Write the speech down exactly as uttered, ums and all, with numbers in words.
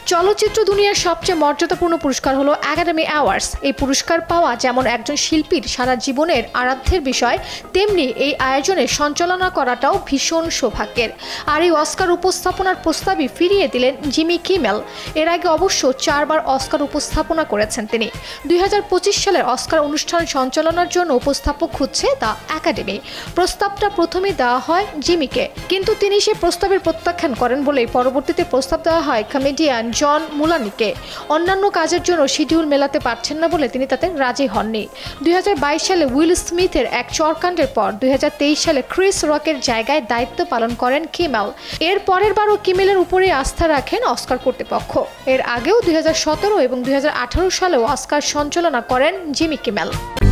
চলচ্চিত্র দুনিয়ার সবচেয়ে মর্যাদাপূর্ণ পুরস্কার হলো একাডেমি অ্যাওয়ার্ডস। এই পুরস্কার পাওয়া যেমন একজন শিল্পীর সারা জীবনের আরাধ্যের বিষয়, তেমনি এই আয়োজনে সঞ্চালনা করাটাও ভীষণ সৌভাগ্যের। আর এই অস্কার উপস্থাপনার প্রস্তাবই ফিরিয়ে দিলেন জিমি কিমেল। এর আগে অবশ্য চারবার অস্কার উপস্থাপনা করেছেন তিনি। দুই হাজার পঁচিশ সালের অস্কার অনুষ্ঠান সঞ্চালনার জন্য উপস্থাপক খুঁজছে দ্য একাডেমি। প্রস্তাবটা প্রথমে দেওয়া হয় জিমিকে, কিন্তু তিনি সে প্রস্তাবের প্রত্যাখ্যান করেন বলেই পরবর্তীতে প্রস্তাব দেওয়া হয় কমেডিয়ান জন মুলানিকে। অন্যান্য কাজের জন্য শিডিউল মেলাতে পারছেন না বলে তিনি তাতে রাজি হননি। দুই হাজার বাইশ সালে উইল স্মিথের এক চরকাণ্ডের পর দুই হাজার তেইশ সালে ক্রিস রকের জায়গায় দায়িত্ব পালন করেন কিমেল। এর পরের বারও কিমেলের উপরে আস্থা রাখেন অস্কার কর্তৃপক্ষ। এর আগেও দুই হাজার সতেরো এবং দুই হাজার আঠারো সালেও অস্কার সঞ্চালনা করেন জিমি কিমেল।